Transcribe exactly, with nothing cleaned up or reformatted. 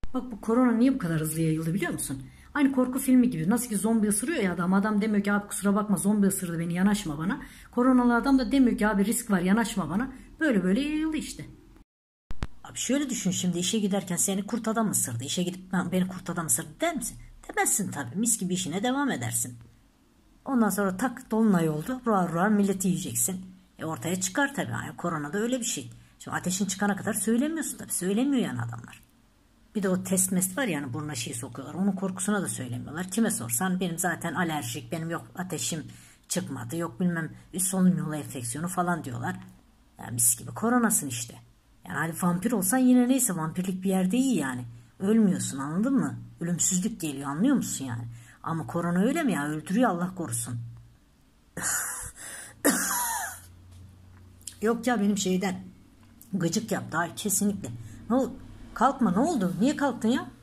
Bak bu korona niye bu kadar hızlı yayıldı biliyor musun? Aynı korku filmi gibi. Nasıl ki zombi ısırıyor ya adam. Adam demiyor ki abi kusura bakma zombi ısırdı beni yanaşma bana. Koronalı adam da demiyor ki abi risk var yanaşma bana. Böyle böyle yayıldı işte. Abi şöyle düşün, şimdi işe giderken seni kurt adam ısırdı. İşe gidip ben, beni kurt adam ısırdı der misin? Demezsin tabii. Mis gibi işine devam edersin. Ondan sonra tak dolunay oldu. Ruar ruar milleti yiyeceksin. E ortaya çıkar tabii. Yani korona da öyle bir şey. Şimdi ateşin çıkana kadar söylemiyorsun tabii. Söylemiyor yani adamlar. Bir de o test mest var yani burnuna şey sokuyorlar. Onun korkusuna da söylemiyorlar. Kime sorsan benim zaten alerjik, benim yok ateşim çıkmadı, yok bilmem üst solunum yolu enfeksiyonu falan diyorlar. Yani mis gibi koronasın işte. Yani hadi vampir olsan yine neyse, vampirlik bir yerde iyi yani. Ölmüyorsun, anladın mı? Ölümsüzlük geliyor, anlıyor musun yani? Ama korona öyle mi ya? Öldürüyor, Allah korusun. Yok ya benim şeyden gıcık yaptı. Hayır kesinlikle. Ne oldu? Kalkma, ne oldu? Niye kalktın ya?